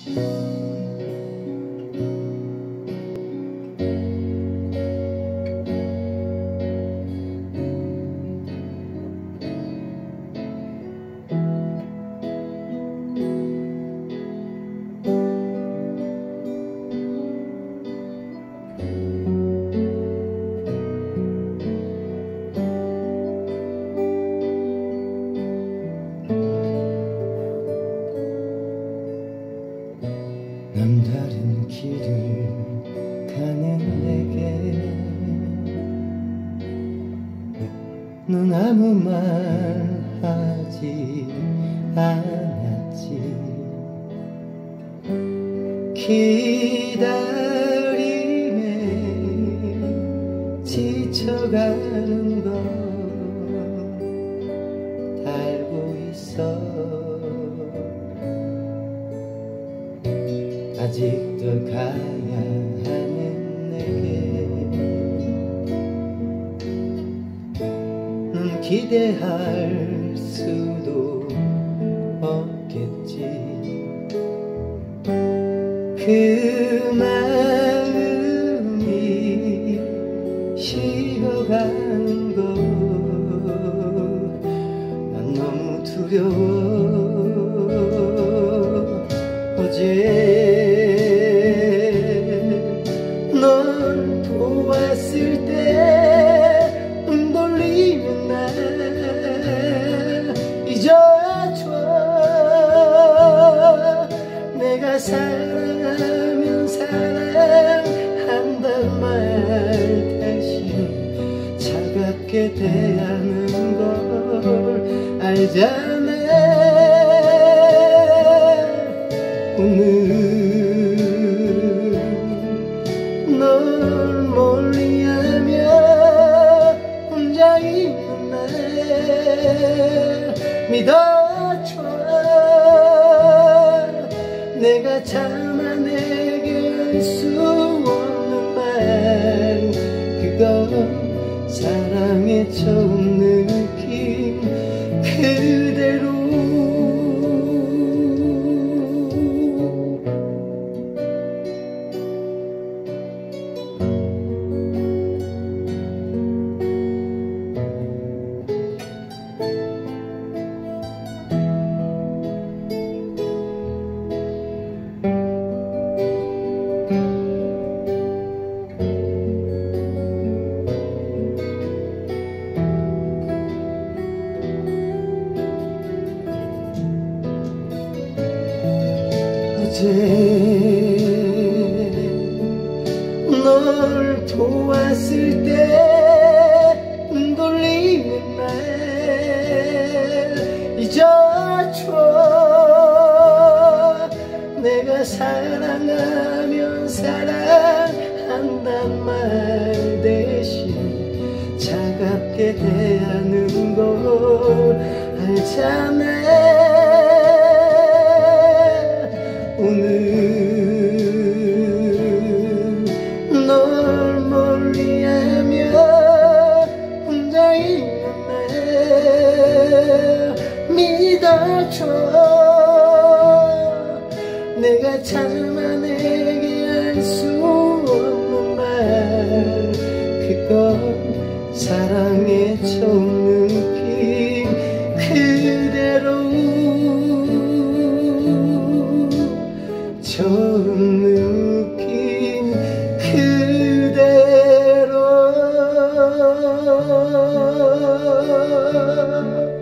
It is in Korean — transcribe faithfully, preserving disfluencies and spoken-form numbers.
남다른 길을 가는 내게 넌 아무 말 하지 않았지. 기다림에 지쳐가는 걸 알고 있어. 아직도 가야 하는 내게 넌 기대할 수도 없겠지. 그 마음이 식어가는 것 난 너무 두려워. 어제 널 보았을 때 눈 돌리면 날 잊어줘. 내가 사랑하면 사랑한단 말 대신 차갑게 대하는 걸 알잖아. 오늘 널 멀리하며 혼자 있는 날 믿어줘. 내가 참아내게 할 수 없는 말 그건 사랑의 처음 느낌 그대로. 어제 널 보았을 때 눈 돌리는 날 잊어줘. 내가 사랑하면 사랑한단 말 대신 차갑게 대하는 걸 알잖아. 오늘 널 멀리하며 혼자 있는 날 믿어줘. 내가 참아내게 할 수 없는 말 그건 사랑의 처음 느낌 그대로. 처음 느낌 그대로.